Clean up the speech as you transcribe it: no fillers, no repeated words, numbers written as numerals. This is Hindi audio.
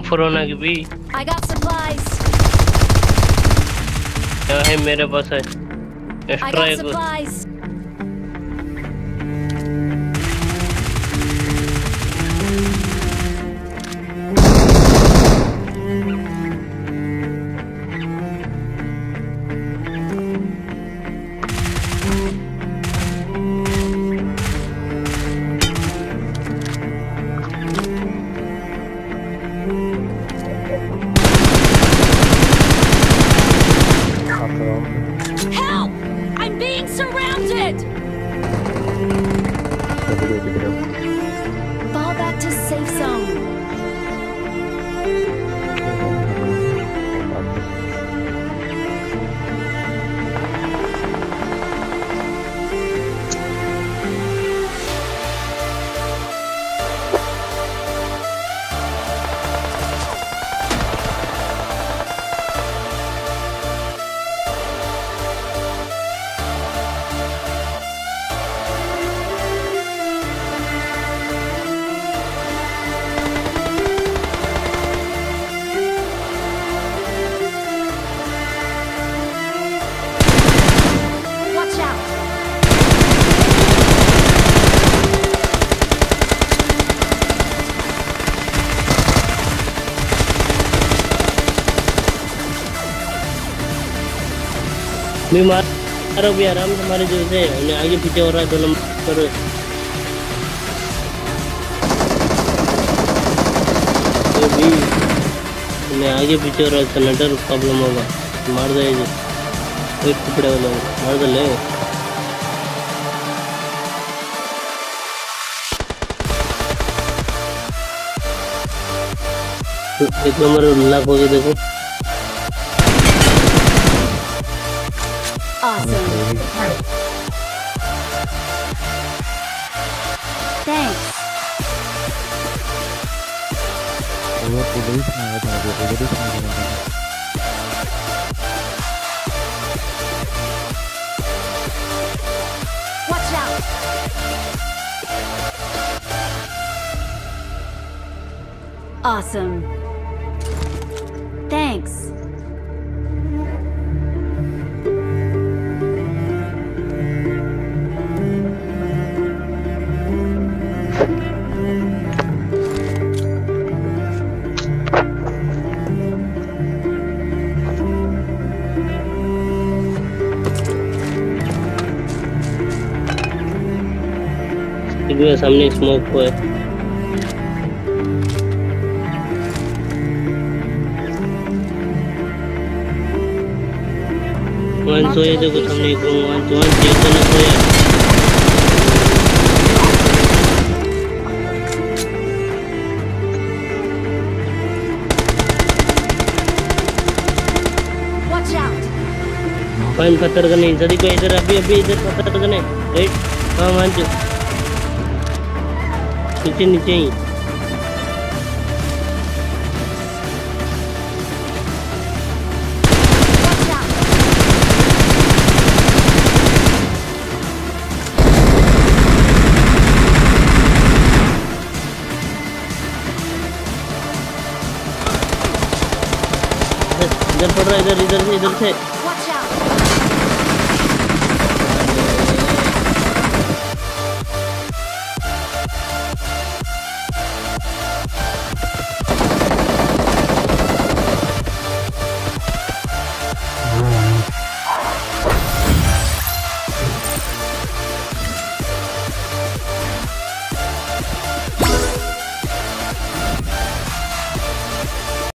फरोना की भी I got supplies. क्या है मेरे पास है I एक्स्ट्रा got एक supplies. Help! I'm being surrounded. Fall back to safe zone. Watch out. मैं मार भी आराम से हमारे जो है उन्हें आगे पीछे हो रहा है 2 नंबर तो भी उन्हें आगे पीछे हो रहा है सिलेंडर प्रॉब्लम होगा मार दे जो एक टुकड़े वाला मार दे ले तो 1 नंबर लॉक हो गया देखो Awesome. Thanks. Watch out. Awesome. Thanks. इधर सामने स्मोक हुआ है वन सोए देखो सामने एक वन चेक करना सोया Watch out. फाइन पत्थर का नहीं सदी को इधर अभी इधर पत्थर का नहीं राइट हाँ मान जो नीचे ही इधर पड़ रहा है इधर से